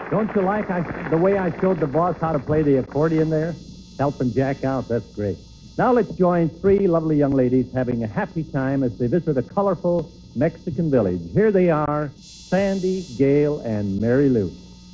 Don't you like the way I showed the boss how to play the accordion there? Helping Jack out, that's great. Now let's join three lovely young ladies having a happy time as they visit a colorful Mexican village. Here they are, Sandi, Gail, and Mary Lou.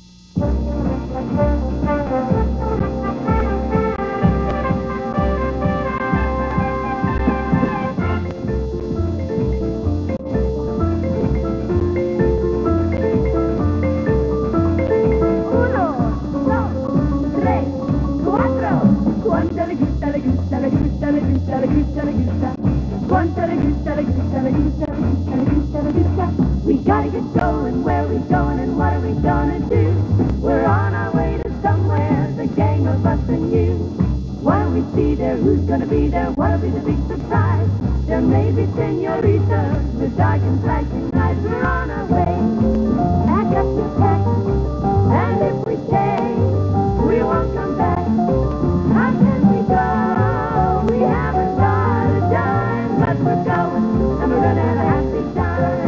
We gotta get going, where are we going and what are we gonna do? We're on our way to somewhere, the gang of us and you. What'll we see there, who's gonna be there, what'll be the big surprise? There may be senoritas with dark and flashing lights. We're on our way, pack up your pack, and if we stay, we won't come back. How can we go? We haven't got a dime, but we're going, and we're gonna have a happy time.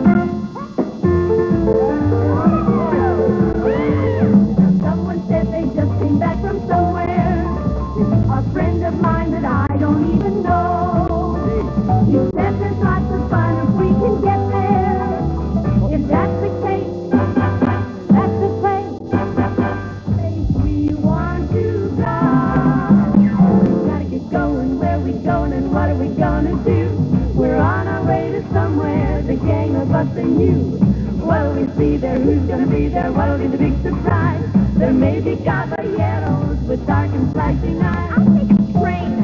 Someone said they just came back from somewhere. A friend of mine that I don't even know. He said there's lots of fun if we can get there. If that's the case, that's the place we want to go. We gotta get going, where we going and what are we gonna do? We're on our way to somewhere, the gang of us and you. What'll we see there, who's gonna be there, what'll be the big surprise? There may be caballeros with dark and flashing eyes. I'll take a train.